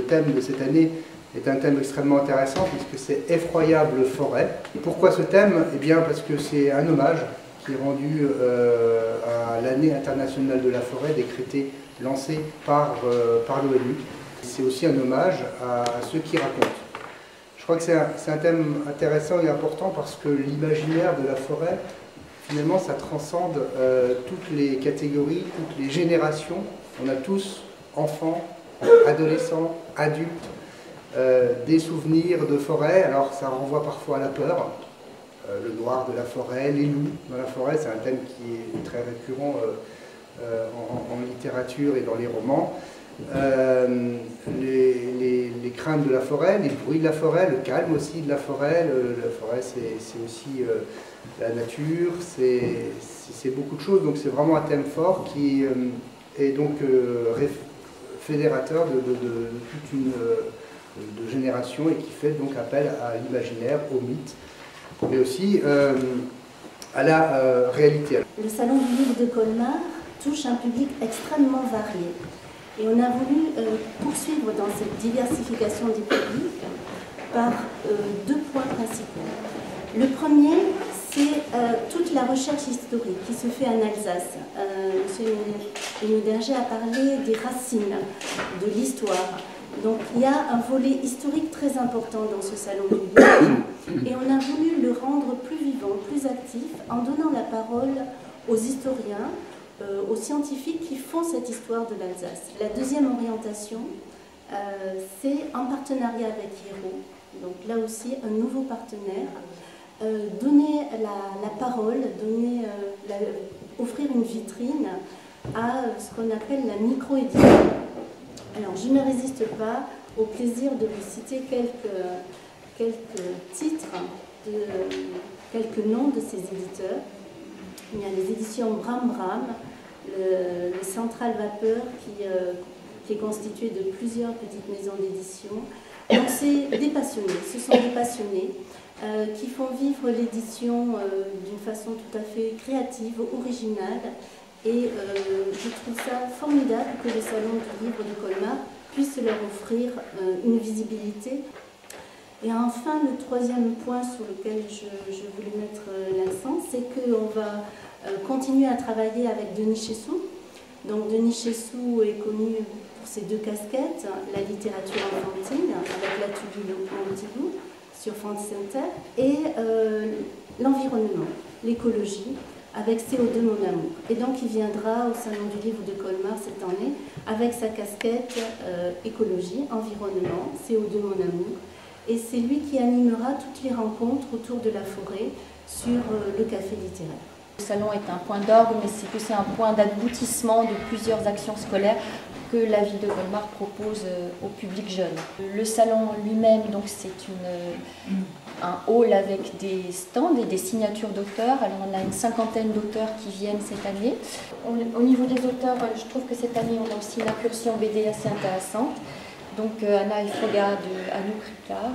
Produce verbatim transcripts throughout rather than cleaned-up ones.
thème de cette année est un thème extrêmement intéressant puisque c'est Effroyable forêt. Pourquoi ce thème? Eh bien parce que c'est un hommage qui est rendu euh, à l'année internationale de la forêt décrétée, lancée par, euh, par l'ONU. C'est aussi un hommage à, à ceux qui racontent. Je crois que c'est un, c'est un thème intéressant et important parce que l'imaginaire de la forêt, finalement, ça transcende euh, toutes les catégories, toutes les générations. On a tous, enfants, adolescents, adultes, euh, des souvenirs de forêt. Alors ça renvoie parfois à la peur. Euh, le noir de la forêt, les loups dans la forêt, c'est un thème qui est très récurrent euh, euh, en, en littérature et dans les romans. Euh, les, les, les craintes de la forêt, les bruits de la forêt, le calme aussi de la forêt. Le, la forêt, c'est aussi euh, la nature, c'est beaucoup de choses. Donc c'est vraiment un thème fort qui euh, est donc euh, fédérateur de, de, de, de toute une euh, de génération et qui fait donc appel à l'imaginaire, au mythe, mais aussi euh, à la euh, réalité. Le Salon du livre de Colmar touche un public extrêmement varié. Et on a voulu euh, poursuivre dans cette diversification du public par euh, deux points principaux. Le premier, c'est euh, toute la recherche historique qui se fait en Alsace. Euh, M. Muderger a parlé des racines, de l'histoire. Donc il y a un volet historique très important dans ce salon du livre et on a voulu le rendre plus vivant, plus actif en donnant la parole aux historiens, euh, aux scientifiques qui font cette histoire de l'Alsace. La deuxième orientation, euh, c'est en partenariat avec Hiero, donc là aussi un nouveau partenaire, euh, donner la, la parole, donner, euh, la, offrir une vitrine à ce qu'on appelle la micro-édition. Alors, je ne résiste pas au plaisir de vous citer quelques, quelques titres, de, quelques noms de ces éditeurs. Il y a les éditions Bram Bram, le, le Central Vapeur qui, euh, qui est constitué de plusieurs petites maisons d'édition. Donc, c'est des passionnés, ce sont des passionnés euh, qui font vivre l'édition euh, d'une façon tout à fait créative, originale. Et euh, je trouve ça formidable que le Salon du livre de Colmar puisse leur offrir euh, une visibilité. Et enfin, le troisième point sur lequel je, je voulais mettre euh, l'accent, c'est qu'on va euh, continuer à travailler avec Denis Chessou. Donc Denis Chessou est connu pour ses deux casquettes, la littérature enfantine, avec la Tubu Montibou sur France Inter, et euh, l'environnement, l'écologie, avec C O deux Mon Amour. Et donc il viendra au Salon du livre de Colmar cette année avec sa casquette euh, écologie, environnement, C O deux Mon Amour. Et c'est lui qui animera toutes les rencontres autour de la forêt sur euh, le café littéraire. Le salon est un point d'orgue, mais c'est que c'est un point d'aboutissement de plusieurs actions scolaires que la ville de Colmar propose au public jeune. Le salon lui-même, donc c'est une, un hall avec des stands et des signatures d'auteurs. Alors on a une cinquantaine d'auteurs qui viennent cette année. Au niveau des auteurs, je trouve que cette année on a aussi une incursion B D assez intéressante. Donc Anna Effroga de Anouk Ricard,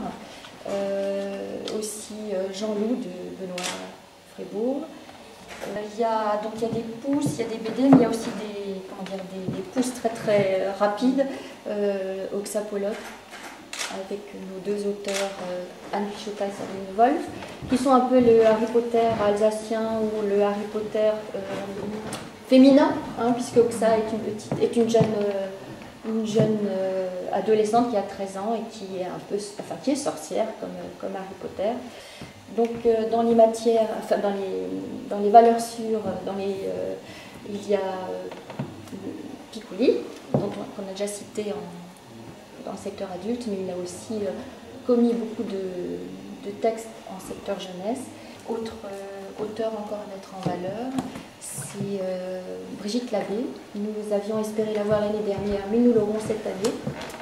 euh, aussi Jean-Loup de Benoît Frébourg. Il y a, donc il y a des pousses, il y a des B D, mais il y a aussi des, comment dire, des, des pousses très très rapides, euh, Oxapolot, avec nos deux auteurs, euh, Anne Pichota et Sabine Wolf, qui sont un peu le Harry Potter alsacien ou le Harry Potter euh, féminin, hein, puisque Oxa est une, petite, est une jeune, euh, une jeune euh, adolescente qui a treize ans et qui est, un peu, enfin, qui est sorcière comme, comme Harry Potter. Donc euh, dans les matières, enfin dans les, dans les valeurs sûres, dans les, euh, il y a euh, Picouli, qu'on a déjà cité en, dans le secteur adulte, mais il a aussi euh, commis beaucoup de, de textes en secteur jeunesse. Autre euh, auteur encore à mettre en valeur, c'est euh, Brigitte Labbé. Nous avions espéré l'avoir l'année dernière, mais nous l'aurons cette année.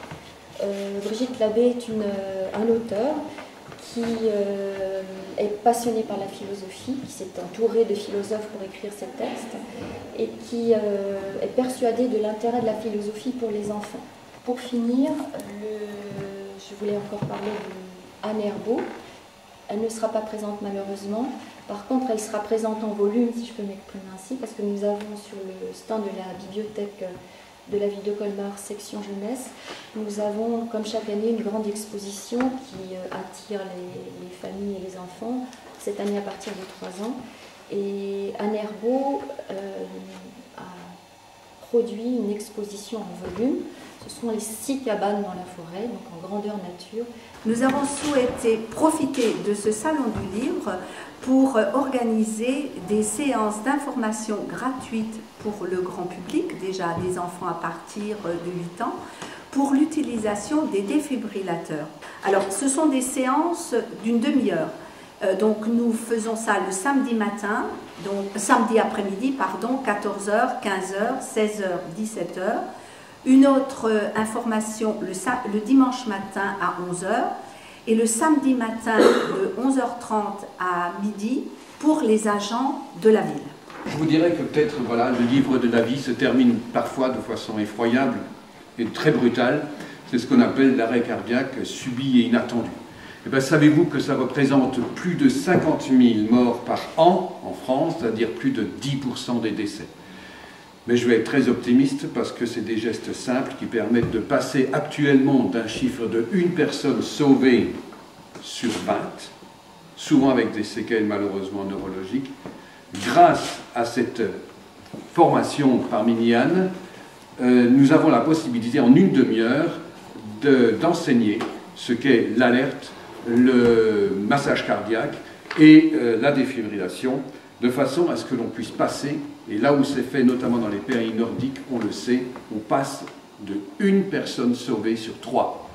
Euh, Brigitte Labbé est une, un auteur qui euh, est passionné par la philosophie, qui s'est entouré de philosophes pour écrire ses textes, et qui euh, est persuadé de l'intérêt de la philosophie pour les enfants. Pour finir, le, je voulais encore parler d'Anne Herbeau. Elle ne sera pas présente malheureusement, par contre elle sera présente en volume, si je peux m'exprimer ainsi, parce que nous avons sur le stand de la bibliothèque de la ville de Colmar, section jeunesse, nous avons, comme chaque année, une grande exposition qui attire les, les familles et les enfants, cette année à partir de trois ans. Et Anne Herbault euh, a produit une exposition en volume. Ce sont les six cabanes dans la forêt, donc en grandeur nature. Nous avons souhaité profiter de ce salon du livre pour organiser des séances d'information gratuites pour le grand public, déjà des enfants à partir de huit ans, pour l'utilisation des défibrillateurs. Alors, ce sont des séances d'une demi-heure. Euh, donc, nous faisons ça le samedi matin, donc samedi après-midi, pardon, quatorze heures, quinze heures, seize heures, dix-sept heures. Une autre information le, le dimanche matin à onze heures et le samedi matin de onze heures trente à midi pour les agents de la ville. Je vous dirais que peut-être voilà, le livre de la vie se termine parfois de façon effroyable et très brutale. C'est ce qu'on appelle l'arrêt cardiaque subi et inattendu. Et bien, savez-vous que ça représente plus de cinquante mille morts par an en France, c'est-à-dire plus de dix pour cent des décès. Mais je vais être très optimiste parce que c'est des gestes simples qui permettent de passer actuellement d'un chiffre de une personne sauvée sur vingt, souvent avec des séquelles malheureusement neurologiques. Grâce à cette formation par Mini-Anne, euh, nous avons la possibilité en une demi-heure d'enseigner ce qu'est l'alerte, le massage cardiaque et euh, la défibrillation, de façon à ce que l'on puisse passer, et là où c'est fait, notamment dans les pays nordiques, on le sait, on passe de une personne sauvée sur trois.